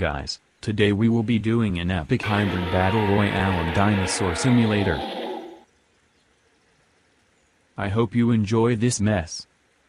guys, today we will be doing an epic hybrid battle royale on Dinosaur Simulator. I hope you enjoy this mess.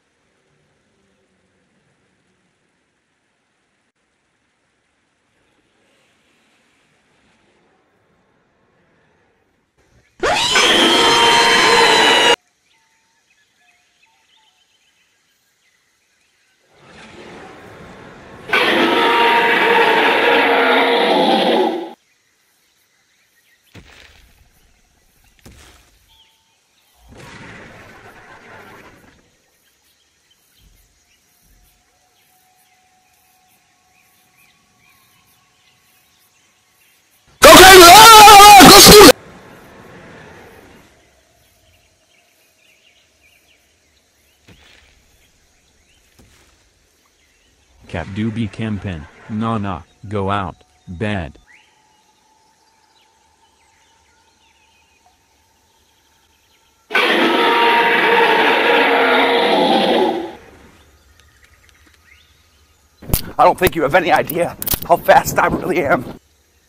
Cap doobie campin', nah, go out, bad. I don't think you have any idea how fast I really am.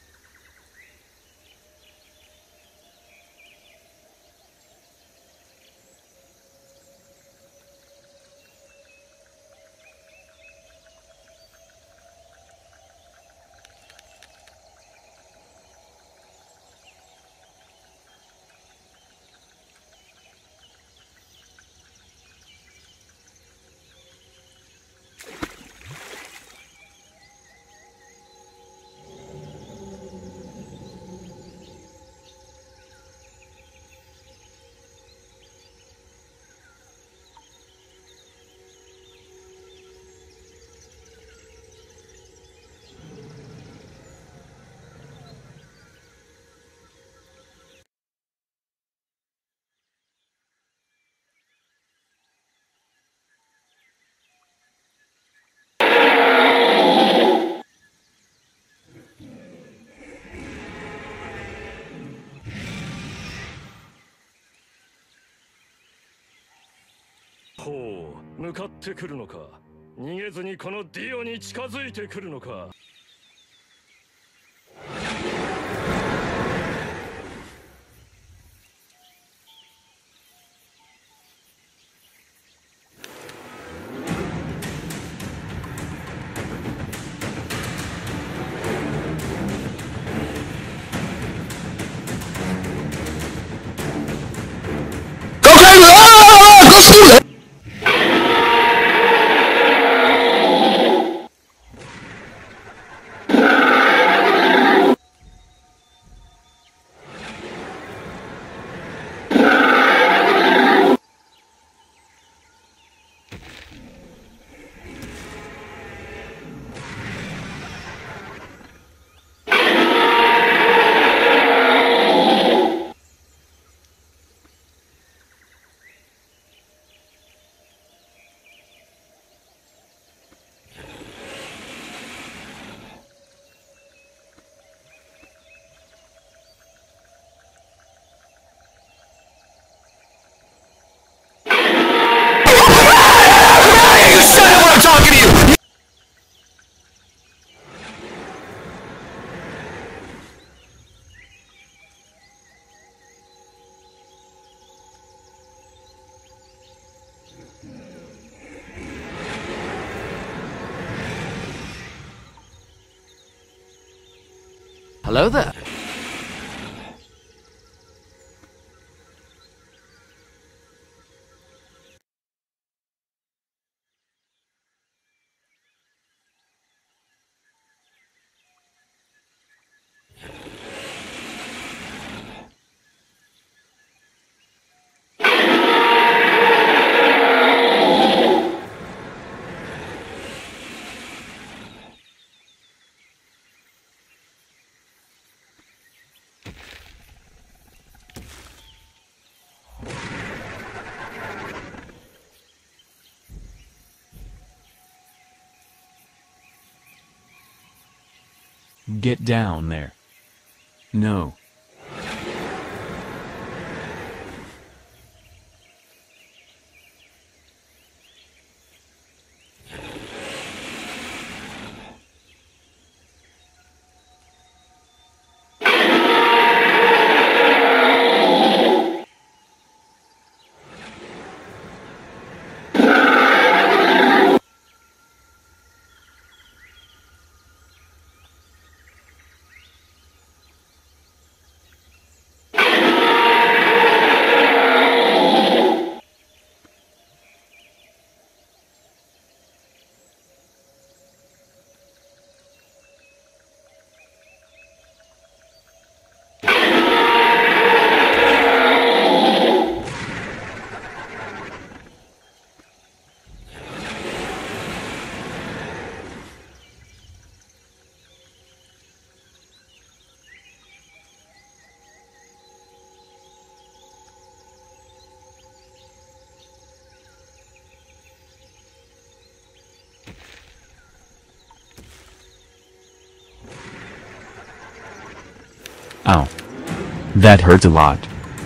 ほう、向かってくるのか。逃げずにこのディオに近づいてくるのか。 Hello there. Get down there. No. Ow. That hurts a lot.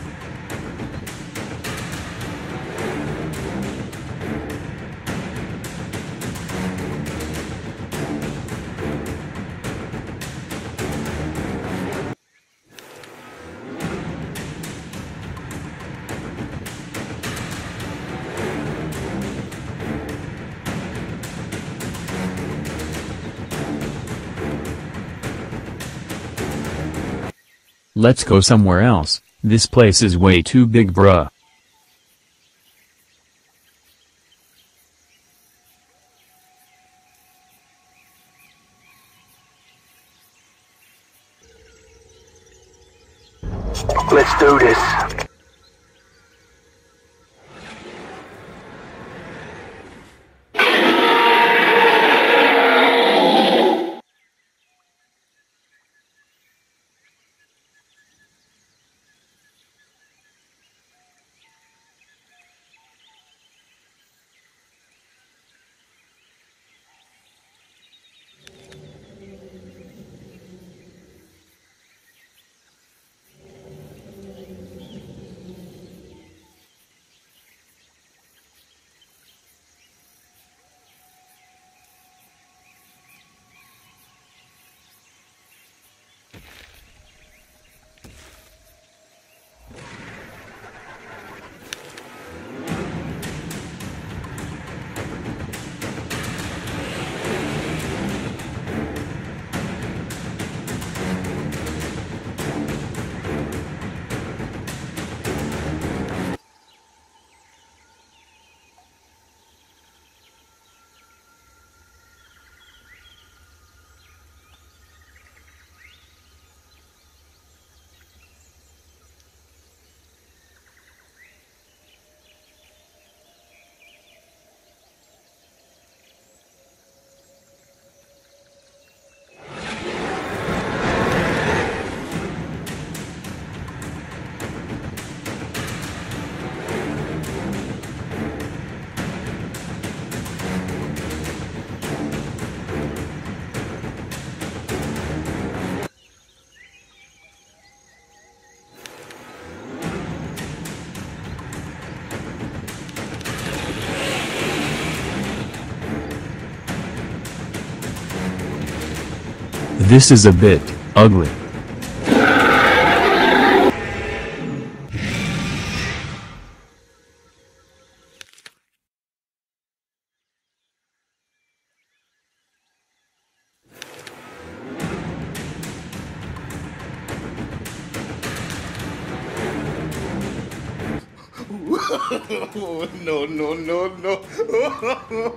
Let's go somewhere else, this place is way too big, bruh. Let's do this. This is a bit ugly. No, no, no, no.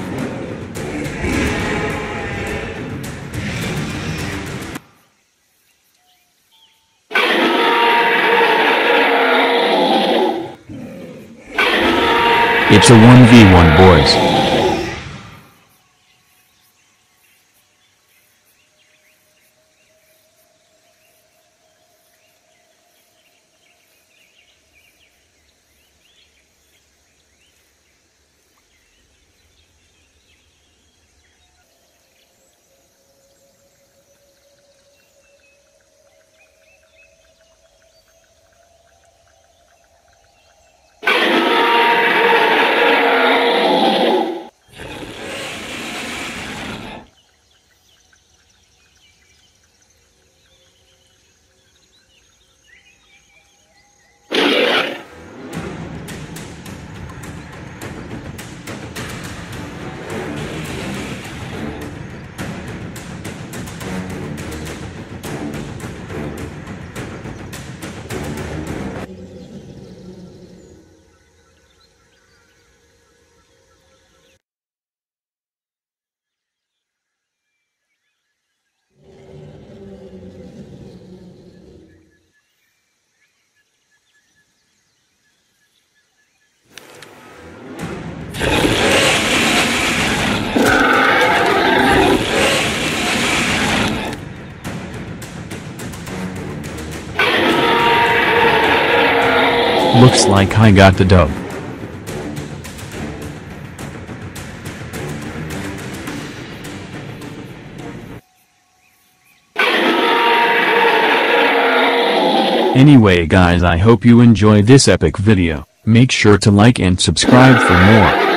It's a 1v1, boys. Looks like I got the dub. Anyway guys, I hope you enjoyed this epic video. Make sure to like and subscribe for more.